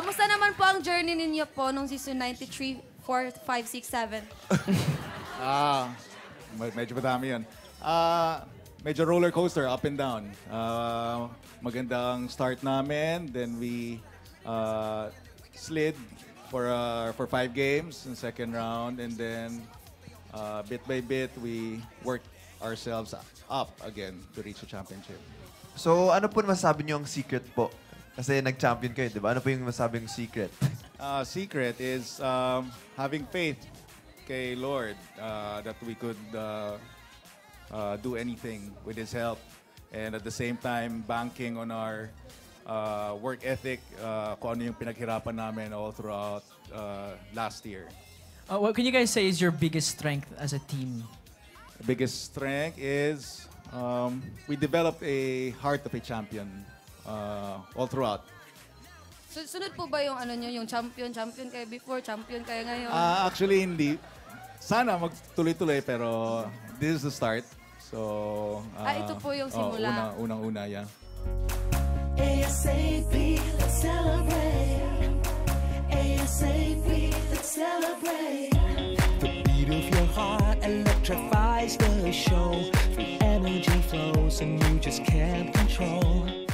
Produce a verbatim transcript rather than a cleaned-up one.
Kamusta naman po ang journey ninyo po nung season ninety-three, four, five, six, seven? Ah, medyo madami yun. Ah, medyo roller coaster, up and down. Ah, magandang start namin, then we uh, slid for uh, for five games in second round, and then uh, bit by bit we worked ourselves up again to reach the championship. So, ano po masasabi niyo ang secret po? Kasi nag-champion kayo, di ba? Ano po yung masabing secret? Uh, secret is um, having faith kay Lord uh, that we could uh, uh, do anything with His help. And at the same time, banking on our uh, work ethic, uh, kung ano yung pinaghirapan namin all throughout uh, last year. Uh, what can you guys say is your biggest strength as a team? The biggest strength is um, we developed a heart of a champion uh, all throughout. So, sunod po ba yung ano nyo, yung champion, champion kayo before, champion kayo ngayon? Uh, actually, hindi. Sana magtuloy-tuloy, pero this is the start. So, uh, ah, ito po yung simula. Oh, unang, unang-una, yeah. ASAP, let's celebrate. ASAP, let's celebrate. The beat of your heart electrifies the show. The energy flows and you just can't control.